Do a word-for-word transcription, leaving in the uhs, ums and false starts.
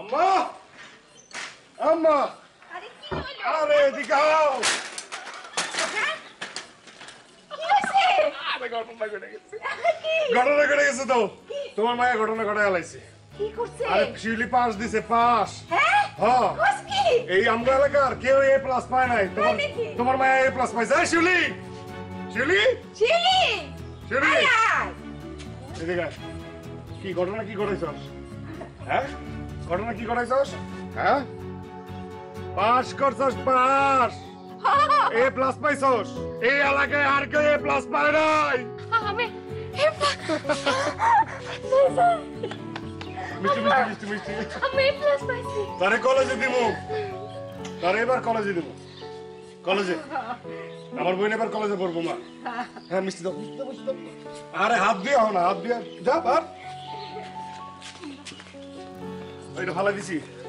আম্মা আম্মা আরে কি হলো? আরে এদিকে আও। কি হইছে? আরে ঘটনা ঘটে গেছে কি? ঘটনা ঘটে গেছে তো তোমার মায়া ঘটনা ঘটে গেলাইছে। কি করছে? আরে শিউলি পাস দিছে পাস। হ্যাঁ? হ্যাঁ কস কি? এই আমগো এলাকার কেউ এ প্লাস পায় নাই তোমার তাই নাকি? তোমার মায়া এ প্লাস পাইছে। এই শিউলি শিউলি চিলি। শিউলি আয় আয়। এদিকে আয়। কি ঘটনা কি ঘটাইছস? হ্যাঁ ঘটনা কি ঘটাইছস? হ্যাঁ পাস করছস পাস এ প্লাস পাইছস এই এলাকায় আর কেউ এ প্লাস পায় নাই। আমি মিষ্টি মিষ্টি মিষ্টি মিষ্টি আমি প্লাস পাইছি। তারে কলেজে দিমু তারে এবার কলেজে দিমু কলেজে আমার বোন এবার কলেজে পড়বো মা। হ্যাঁ মিষ্টি দাও মিষ্টি দাও, মিষ্টি দাও। আরে হাত দিয়ে হও না হাত দিয়ে যা বার ওইটা ফালা দিছি